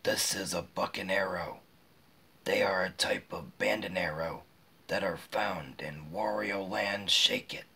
This is a Buccanero. They are a type of bandonero that are found in Wario Land. Shake It.